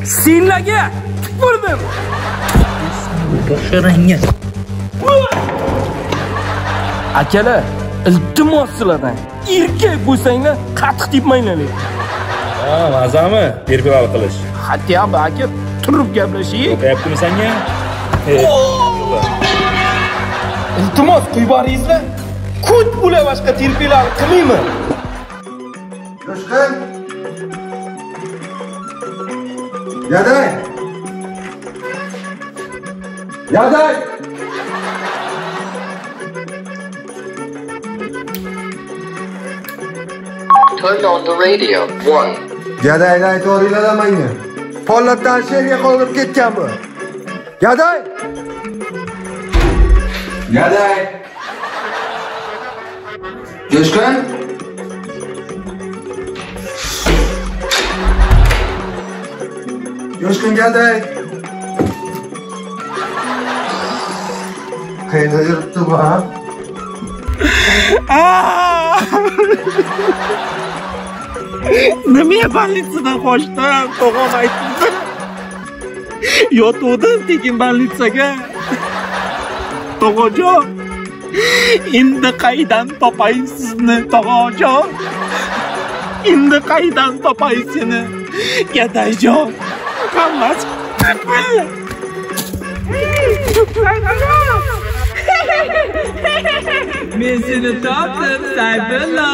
Senlarga tupurdim. Boshlarangga. Akalar, iltimos sizlardan. Erkak bo'lsanglar, qattiq tepmanglar. Ha, mazami? Terpilal qilish. Hatto aka turib gaplashing. Gapni senga? Iltimos qo'yib boringizlar. Kut bo'la boshqa terpilal qilmaymi? Yoshqin. Yaday. Yaday. Turn on the radio. 1. Gadayni aytoringlar menga. Pollatdan sherga qolib ketganmi? Gaday! Gaday! Yoshqin? Yoshqin gaday! Qayerda yuribdi bu, ha? Nimaga banlitsadan qochdim? Tog'am aytdi. Yotuvdim tekin banlitsaga. Tog'ajon. Endi qaydan topay sizni, tog'ajon? Endi qaydan topay seni? Gadayjon. Hammasi Men seni topdim, Sayfulla.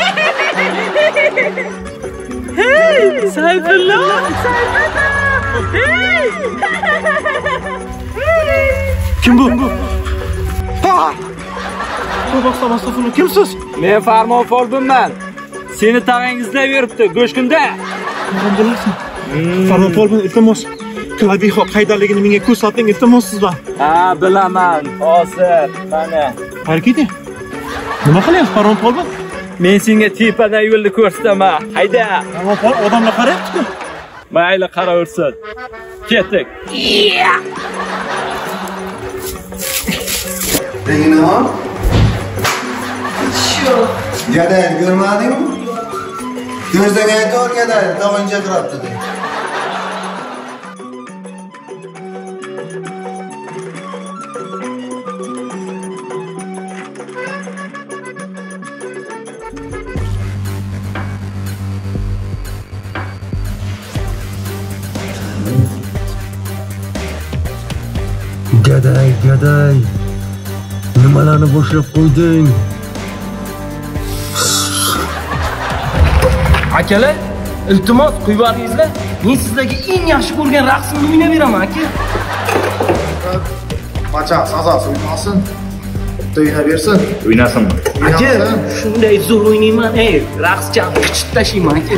Hey, Sayfulla. Hey. Kim bu? Sabah kimsiz? Men Farmonfolbimman. Seni tag'ingizda yuribdi, go'shkunda. Farmonfolbim, iltimos. Klaviho qaydaligini menga ko'rsating, iltimos sizdan. Ha, bilaman. Hozir, mana. Harakati. Nima qilyapsiz, Farmonfolbim? Men senga tepadan yo'lni ko'rsataman. Hayda. Farmonfolbim odamlar qarayapti-ku. Mayli, qaraversin. Ketdik. Nima? Gaday ko'rmadingmi? Ko'zdan aytor gaday, tog'incha qirabdi dedi. Gaday. Nimalarni boshlab qo'yding? Akalar, iltimos qo'yib boringizlar. Men sizlarga eng yaxshi ko'rgan raqsimni o'ynab beraman, aka. Macha sazasi o'ynasin. O'ynab bersin. O'ynasin. Aka, shunday zo'r o'ynayman. Ey, raqschan qichib tashlayman, aka.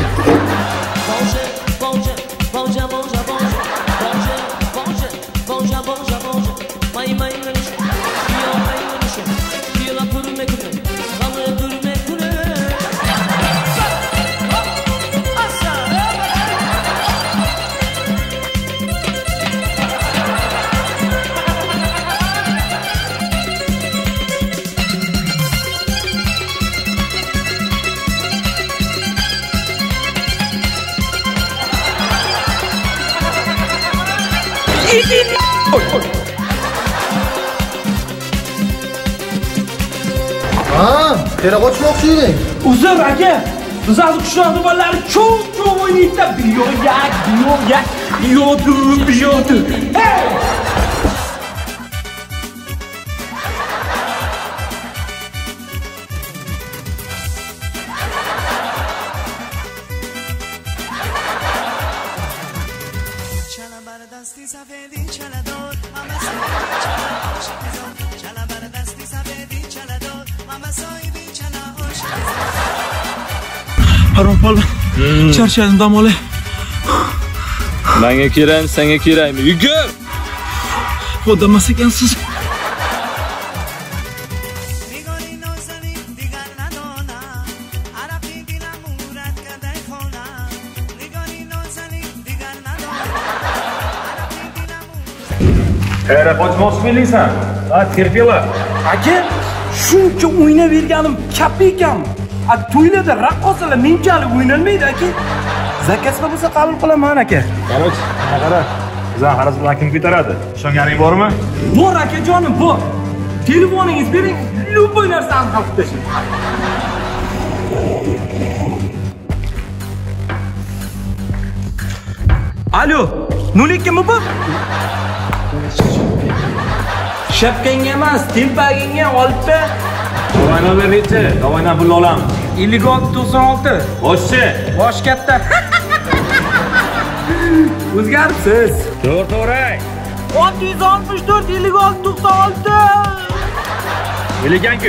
Qera qochmoqchi eding? Uzr aka, biz hozir qushlar bolalari cho'q o'ynaydi-da, biyoyak. Hey! Farmonfolbim. Charchadim, dam olay. Menga kerakmi, senga kerakmi? Yugur! Qo'damas ekansiz. Qara qochmoqchi sen? Ha, terpela. Aka, shuncha o'ynab berganim katta ekanmi? To'ylarda raqqosalar menchalik o'ynalmaydi aka. Zakasga bo'lsa qabul qilaman aka. Qanoch, mana qara. Bizdan xaraz bilan kim ko'taradi? Ishonganing bormi? Bor akajonim, bor. Telefoningiz bering, любой narsani hal qilib tashlang. Alo, 02 mi bu? Shapkangga emas, telpagingga olibda. Davayna berchi, davayna pul olamiz. 5696. Boshchi. Bosh katta. O'zgaribsiz. To'g'ri. 664 5696. Bilagan-ku.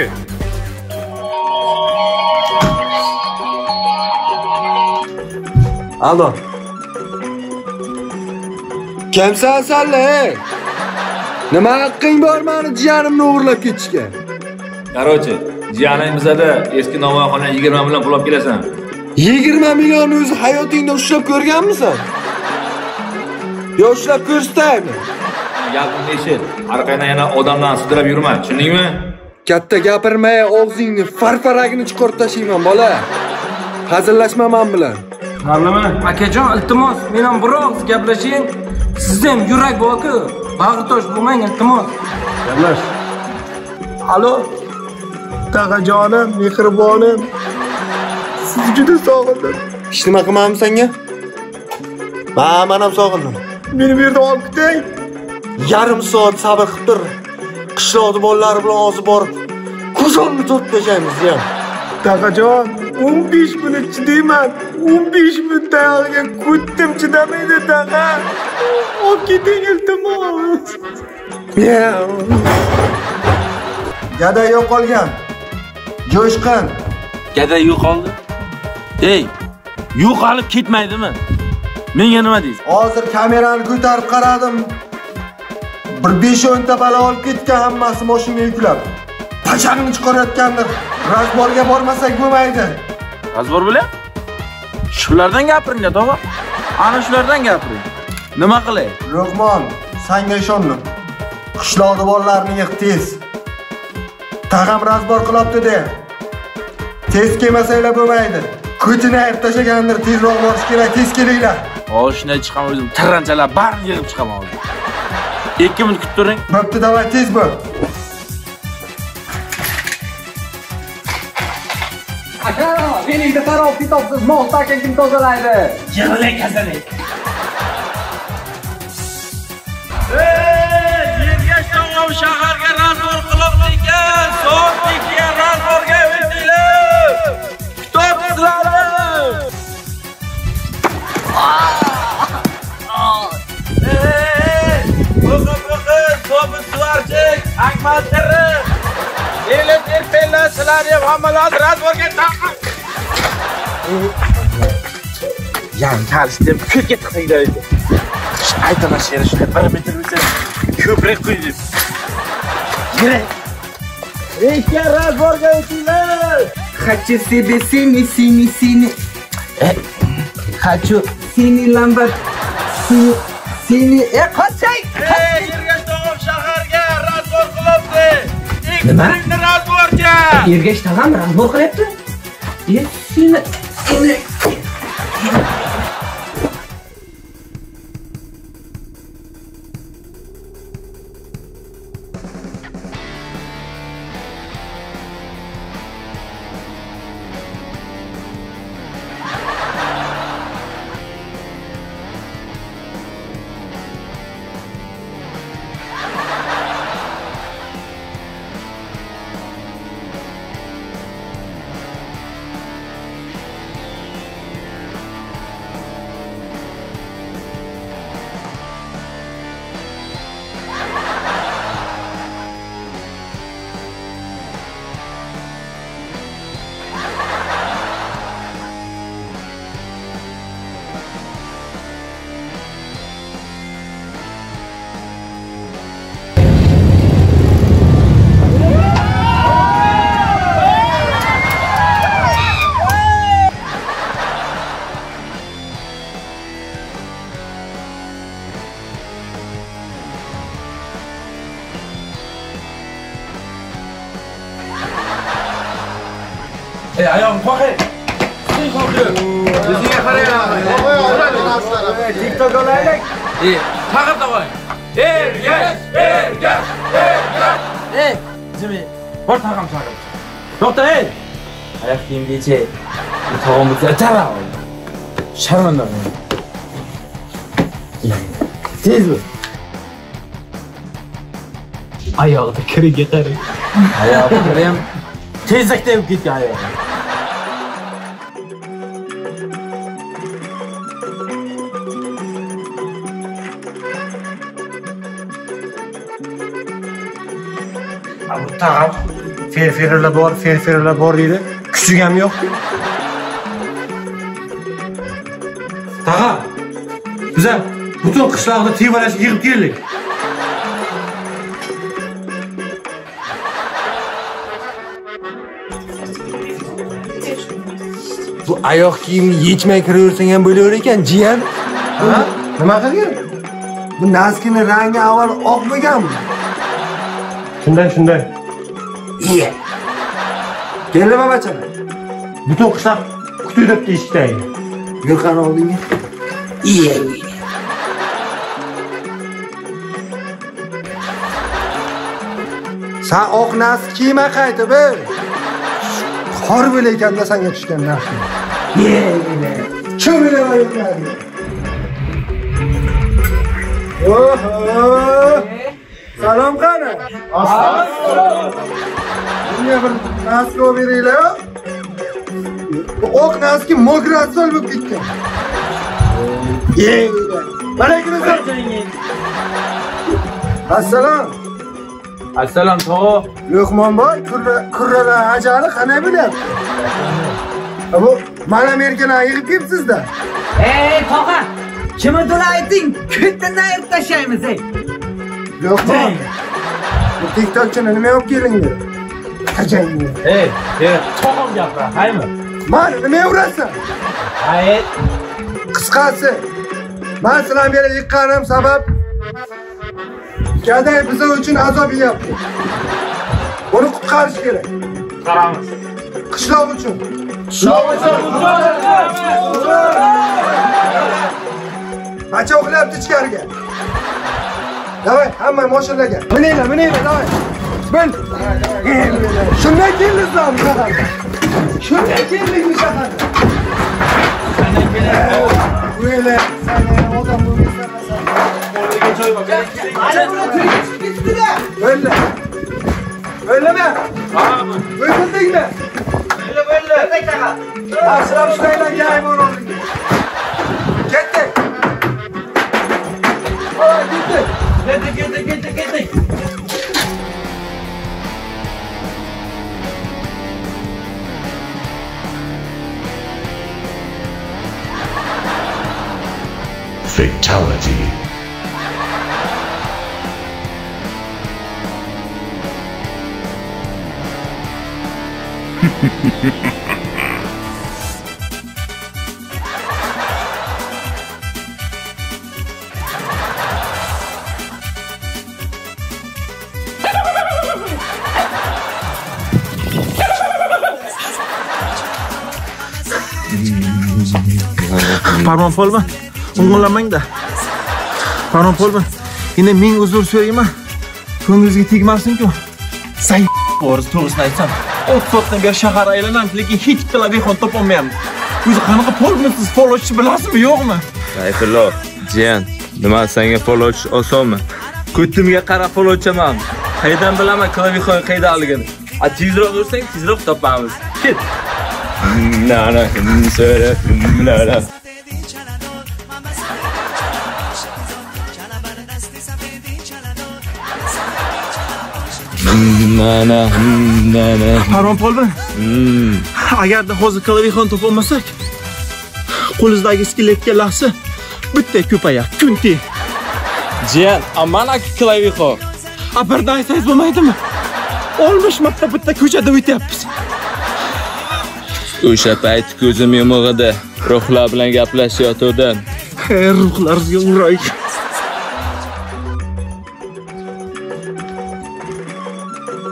Alo. Kimsan sen? Nima haqqing bor meni jiyanimni o'g'irlab ketishga? Qarochi, jiyaning bizada eski novoyxona 20 million pul olib kelasan. 20 million o'zi hayotingda ushlab ko'rganmisan? Yo ushlab ko'rsataymi? Gapimni eshit. Orqangdan yana odamdan sudrab yurma, tushundingmi? Katta gapirmay, og'zingni farfaragini chiqarib tashlayman, bola. Hazillashmaman bilan. Ma'lummi? Akajon, iltimos, men ham biroq gaplashing. Sizda ham yurak bor-ku. Bag'ritosh bo'lmang, iltimos. Gaplash. Alo. Taqajonim, mehribonim. Sizni juda sog'indim. Hech nima qilmadim senga? Men ham sog'indim. Meni bu yerda olib keting. Yarim soat sabr qilib tur. Qishloqda bolalar bilan hozir borib, ko'zimni to'rib tashlaymiz ham. Taqajon, 15 minut chidayman. 15 minut tayog'iga ko'tdim chidamaydi taqa. Olib keting iltimos. Gada yo'qolgan. Jo'shqin. Gada yo'qoldi. Ey, yo'qolib ketmaydimi? Menga nima deysiz? Hozir kamerani ko'tarib qaradim. Bir 5-10 ta bala olib ketgan, hammasi mashinaga yuklab. Pachag'ini chiqarayotgandir. Razborga bormasak bo'lmaydi. Razbor bo'lyapti? Shulardan gapiring, tog'a. Ana shulardan gapiring. Nima qilay? Luqmon, senga ishondim. Qishloqda bolalarni yig' tez. Tag'am razbor qilibdi-de. Tez kelmasanglar bo'lmaydi. Ko'chini ayib tashlagandir, tezroq borish kerak, tez kelinglar. Shunday chiqaman o'zim, tirranchalar barini yig'ib chiqaman hozir. 2 minut kutib turing. Bo'pti, davay tez bo'l. Aka, meningda xarob kitobsiz mo'xta kim tozalaydi? Yig'ilay kasalik. Ergashto'g'am shaharga razbor qilibdikan, soat 2ga razborga o'tdilar. Kitob sizlarni. So'bi suvarchik, Akmaltiri. Terpellar sizlarni ham hammalar razborga taqib. Yan kalishdim, ko'kka tiqaydi. Aytama she'ri shunday parametr bo'lsa, ko'proq qo'ydi. Yere. Eshga razborga o'tinglar. Хочу себе сини. Хочу сини lambat. Sini qoching. Ergashto'g'am shaharga razbor qilibdi. Nima? Razborga. Ergash tag'am razbor qilyapti? Seni Ayağım, bakayım. Sıkı kalkıyor. Bizga qarayman. TikTok olaylik. Taqib qo'y. Ergash. Jimi. Bor taqam chaqir. To'xta, ey. Oyoq kiyimgacha tog'imizni atara ol. Sharmanda bo'l. Tez bo'l. Oyog'ida kiriga qarang. Oyog'i kiri ham tezlikda bo'lib ketgan oyog'i. Bu taqam ferferlar bor deydi. Kuchig ham yo'q. Tag'a. Biz ham butun qishloqni tevalashga yig'ib keldik. Bu oyoq kiyimni yechmay kiraversang ham bo'laver ekan, jiyan. Ha? Nima qilgan? Bu naskini rangi avval oq bo'lganmi? Shunday. Iya. Keldi babachalar. Butun qishloq kutib eshikdagi. Yur qani oldingga. Iya. Sen oq nask kiyma qaytib, ey. Qor bo'layotganda senga tushgan narsa. Iya. Cho'milib oyog'larga. Oho! Salom qani? Assalom. Bunga bir nask beringlar. Bu oq naski migratsiya bo'lib ketgan. Yey. Alaykum assalom. Assalom tog'a. Luqmonboy, kurralar ajali qanday bo'lyapti? Bu mana merkani yig'ib kelibsiz-da. Ey tog'a, kimni to'la ayting? Ko'tdan ayib tashlaymiz ey. Luqmon. Bu TikTokchini nima olib kelinglar? Ajayib. Ey, tog'am gapira, haymi? Mana nima urasan? Hayır. Qisqasi, men sizlarga beri yiqqanim sabab gaday biz uchun azob yeyapti. Buni qutqarish kerak. Qaramiz. Qishloq uchun. Bacha uxlayapti ichkariga. Davay, hamma mashinaga. Mininglar, davay. Bin. Shunday keldingizlar bu shaharga. Shunday keldingmi shaharga? Böyle sen odam bo'lmaysan. O'rniga joy bor. Ana buni turib ketdi-da. Böyle. Böyleme. Qarami. Böylendingmi? Böyle. Asram shunaylar gay bor o'rniga. Ketdik. Oy, ketdik. Fatality. Parmon polmi? O'ng'illamang-da. Parmon polmi? Endi ming uzr so'rayman. Ko'ngilingizga tegmasin-ku. Say to'g'risini aytsam, 30 soatdan beri shahar aylanamiz, lekin hech telefon topolmayapmiz. O'zi qanaqa polmisiz, followchi bilasizmi, yo'qmi? Sayfullo, jiyan, nima senga followchi osonmi? Ko'timga qarab followchaman. Qaydan bilaman klavixon qaydaligini? Tezroq yursang, tezroq topamiz. Ket. Nana, söyle, nana. Nana. Parmon polmi? Agarda hozir klavixon topolmasak, qo'lingizdagi skeletga lahsi bitta ko'payar, kunti. Jiyan, amana klavixon. Birdan aytsangiz bo'lmaydimi? 60 marta bitta ko'chada o'tyapmiz. O'sha payt ko'zim yumog'ida ruhlar bilan gaplashayotgandim. Ruhlaringizga uray.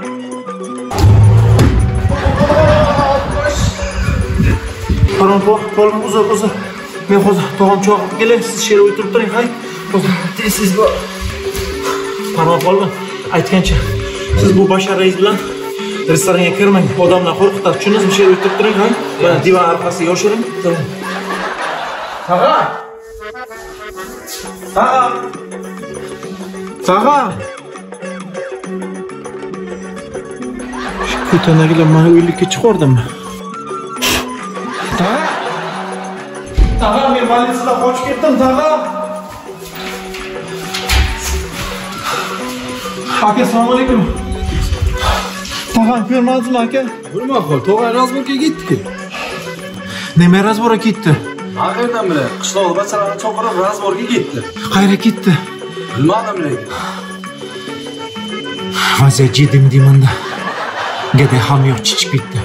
Parmon Oğlum uzun. Men hozir tog'am chog'ib kelay, siz sher o'tirib turing, hay. Hozir siz bu Parmon polvon aytgancha, siz bu basharangiz bilan restoranga kirmang, odamlar qo'rqitadi. Tushundingizmi? Sher o'tirib turing, hay. Mana divan orqasiga yoshiring. Tag'a. Shu ko'tanagilar meni o'ylikka chiqardimi? Tag'a, men politsiyadan qochib ketdim, tag'a. Aka, assalomu alaykum. Tag'a, ko'rmadingizmi aka? Nima qil? Tog'ay razborga ketdi-ku. Nima razborga ketdi? Qayerdan bilay? Qishloqda bachalarni chaqirib razborga ketdi. Qayerga ketdi? Bilmadim lekin. Vaziyat jiddiy deyman-da. Gada hamyoq chiqib ketdi.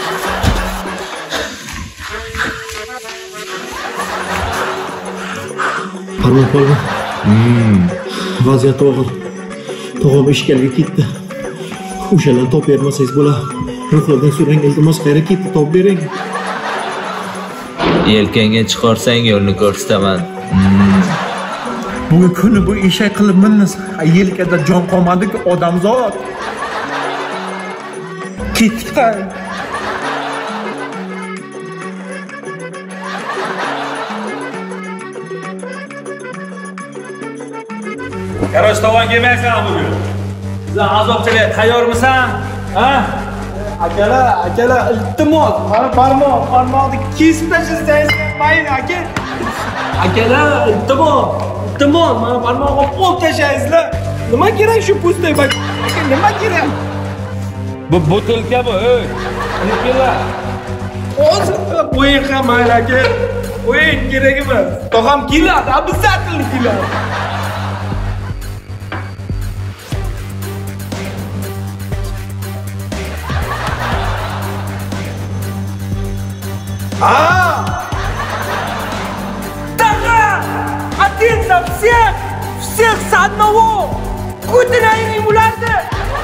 Parmon polvon. Vaziyat og'ir. Tog'am ishgalga ketdi. O'shalarni top bermasangiz bo'ladi. Ruhlardan so'rang, iltimos qayerga ketdi, top bering. Yelkangga chiqarsang yo'lni ko'rsataman. Bugun kuni bu eshak qilib minsiz. Yelkada jon qolmadi-ku, odamzod. Ketdi. Qarosh tovon kelmaysan bugun. Sen azobchiga tayyormisan? Ha? Akalar, iltimos, mana barmoqni kesib tashlasangiz mayli, aka. Akalar, iltimos, mana barmoqni qo'l tashlaysiz. Nima kerak shu pustay bak? Aka, nima kerak? Bu butilka bu, ey. Kelinglar. Hozir qo'ying ham mayli, aka. Qo'ying, kerak emas. Tog'am keladi, обязательно keladi. Отец всех с одного! Ko'tinayin bulardi!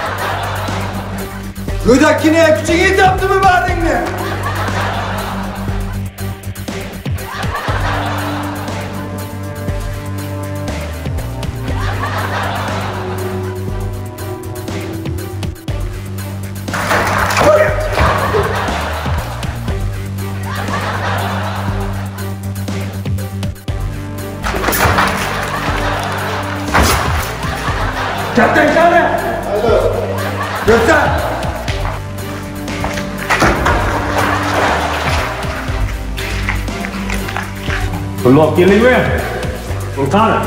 Go'dakkina kuchiga yetyaptimi baringni? Kaptan qani? Haydi. Kaptan. Pul olib keldingmi? Pul qani?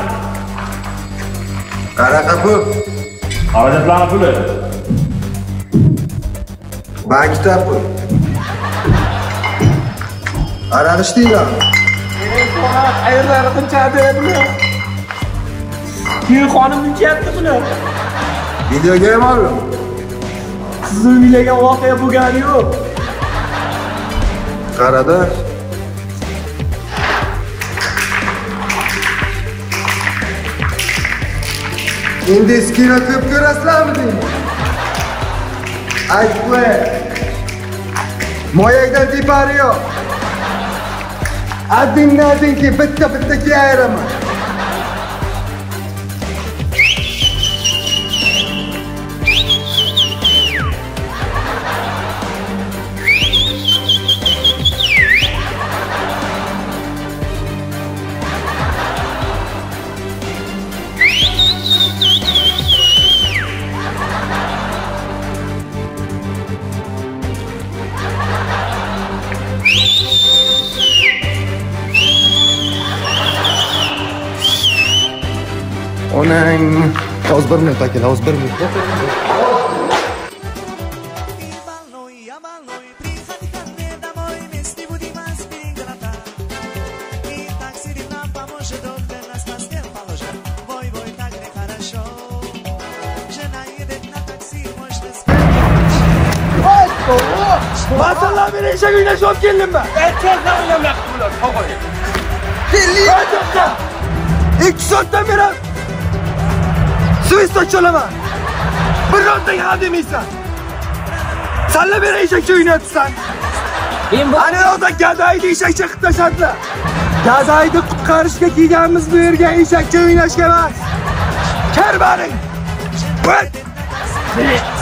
Qanaqa pul? Xarajatlarning puli. Bankda pul. Arag'ishdinglar. Men qora qayerlari qilchadi buni? Men xonim unchyapti buni. Videoga ham oldim. Siz o'ylagan voqea bo'lgani yo'q. Qarada. Endi kino ko'p ko'rasizlarmi deyman? Aytma. Moyakdan tepari yo'q. Adinki bitta kiyayraman. Onang hozir 1 minut akalar, hozir 1 minut. Masallar meni eshak o'ynashga olib keldimmi? Aytgandan o'ynamoqchi bular, to'g'ri. Kelinglar. 2 soatdan beri Svist ocholaman. Bir rotda ham demaysan. Senle beni eshakcha o'ynayapsan. Ana yoqda gadayni eshakcha qilib tashladilar. Gadayni qutqarishga kelganmiz bu yerga, eshakcha o'ynashga emas. Kar baring.